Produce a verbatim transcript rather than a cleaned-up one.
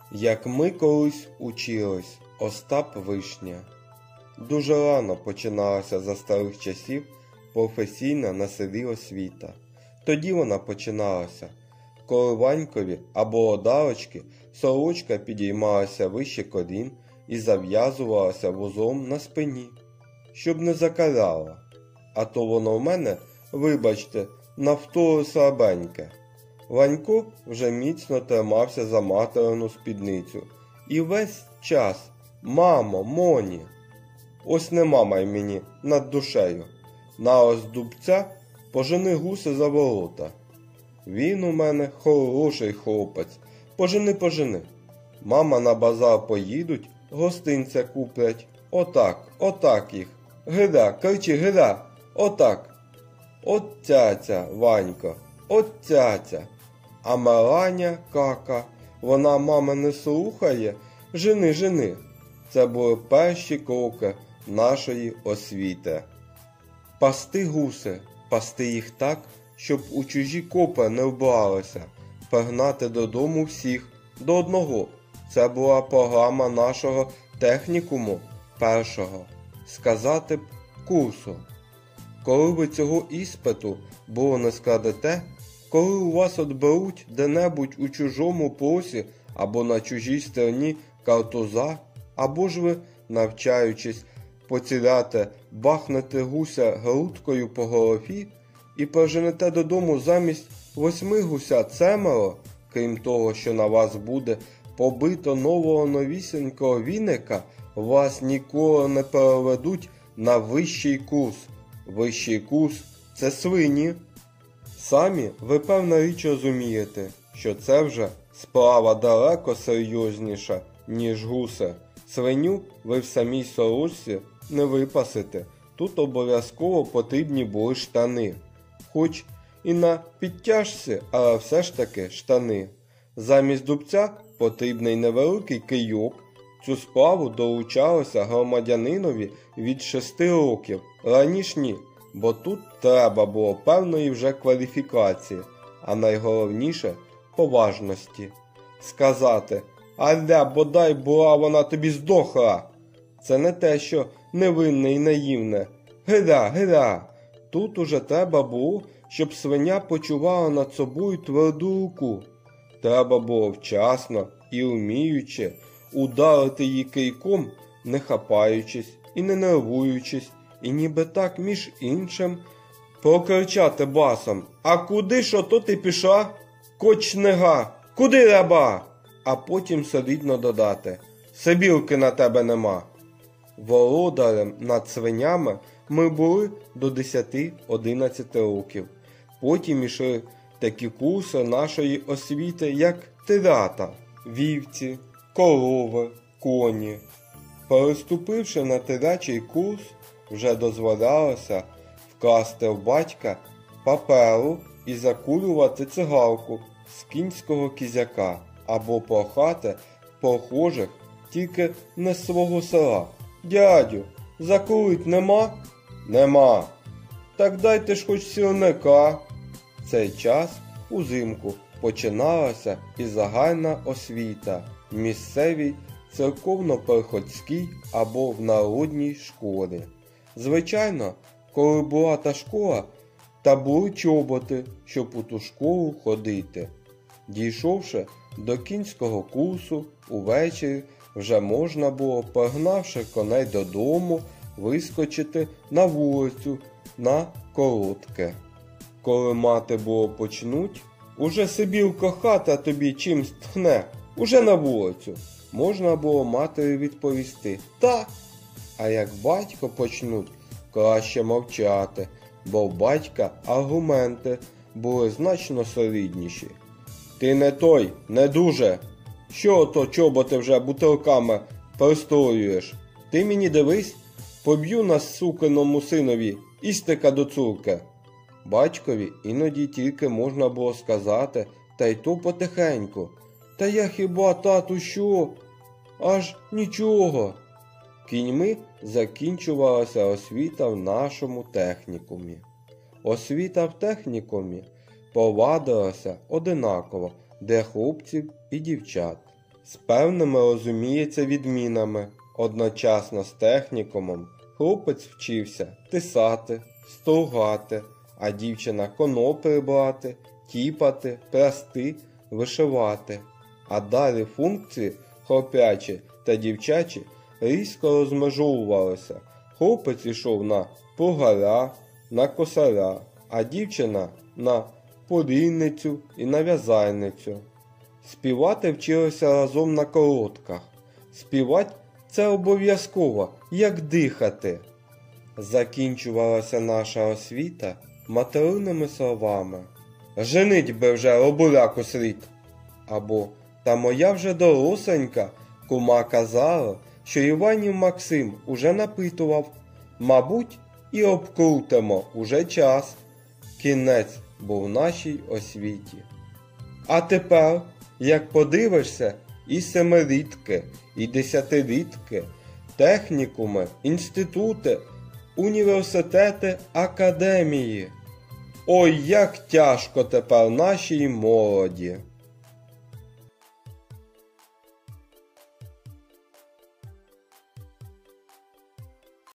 Як ми колись учились, Остап Вишня. Дуже рано починалася за старих часів професійна на селі освіта. Тоді вона починалася, коли Ванькові або одарочки сорочка підіймалася вище колін і зав'язувалася вузлом на спині, щоб не закаляла. А то воно в мене, вибачте, навтори слабеньке. Ванько вже міцно тримався за материну спідницю. І весь час «Мамо, Моні!» Ось не мамай мені над душею. На ось дубця пожени гуси за ворота. Він у мене хороший хлопець. Пожени, пожени. Мама на базар поїдуть, гостинця куплять. Отак, отак їх. Гида, кричи, гида, отак. От цяця, Ванько, от цяця. А Меланя, кака, вона мами не слухає. Жени, жени. Це були перші кроки нашої освіти. Пасти гуси, пасти їх так, щоб у чужі копи не вбралися, пригнати додому всіх, до одного. Це була програма нашого технікуму першого, сказати б, курсу. Коли ви цього іспиту було не складете, коли у вас отберуть де-небудь у чужому просі або на чужій стороні картуза, або ж ви, навчаючись поціляти, бахнете гуся грудкою по голові і проженете додому замість восьми гусят семеро, крім того, що на вас буде побито нового новісінького віника, вас ніколи не переведуть на вищий курс. Вищий курс – це свині. Самі ви, певна річ, розумієте, що це вже справа далеко серйозніша, ніж гуси. Свиню ви в самій сорочці не випасите. Тут обов'язково потрібні були штани. Хоч і на підтяжці, але все ж таки штани. Замість дубця потрібний невеликий кийок. Цю справу долучалося громадянинові від шести років. Раніше ні, бо тут треба було певної вже кваліфікації, а найголовніше – поважності. Сказати «Аля, бодай була вона тобі здохла!» Це не те, що невинне і наївне. Гида, гида! Тут уже треба було, щоб свиня почувала над собою тверду руку. Треба було вчасно і вміючи ударити її кийком, не хапаючись і не нервуючись, і ніби так між іншим прокричати басом «А куди ж ото ти пішла? Кочнега! Куди раба?» А потім солідно додати «Сибілки на тебе нема». Володарем над свинями ми були до десяти-одинадцяти років. Потім ішли такі курси нашої освіти, як телята, вівці, корови, коні. Переступивши на телячий курс, вже дозволялося вкрасти в батька паперу і закурювати цигарку з кінського кізяка або прохати прохожих тільки не з свого села. «Дядю, закурить нема?» «Нема». «Так дайте ж хоч сірника». В цей час узимку починалася і загальна освіта в місцевій церковно-приходській або в народній школі. Звичайно, коли була та школа, та були чоботи, щоб у ту школу ходити. Дійшовши до кінського курсу, увечері вже можна було, погнавши коней додому, вискочити на вулицю на коротке. Коли мати було почнуть, уже Сибілко, хата тобі чимсь тхне, уже на вулицю, можна було матері відповісти «Та». А як батько почнуть, краще мовчати, бо в батька аргументи були значно солідніші. «Ти не той, не дуже. Що ото чоботи вже бутилками пристроюєш? Ти мені дивись, поб'ю на сукиному синові істика до цурки». Батькові іноді тільки можна було сказати, та й то потихеньку. «Та я хіба, тату, що? Аж нічого». Кіньми закінчувалася освіта в нашому технікумі. Освіта в технікумі повадилася одинаково для хлопців і дівчат. з певними, розуміється, відмінами. Одночасно з технікумом хлопець вчився тисати, стругати, а дівчина коноплі брати, тіпати, плести, вишивати. А далі функції хлопячі та дівчачі різко розмежовувалися. Хлопець йшов на плугаря, на косаря, а дівчина на порільницю і на в'язальницю. Співати вчилися разом на колодках. Співати – це обов'язково, як дихати. Закінчувалася наша освіта материнними словами. «Женить би вже, робуляку слід!» Або «Та моя вже доросенька, кума казала, що Іванів Максим уже напитував. Мабуть, і обкрутимо уже час». Кінець був нашій освіті. А тепер, як подивишся, і семирідки, і десятирідки, технікуми, інститути, університети, академії. Ой, як тяжко тепер нашій молоді!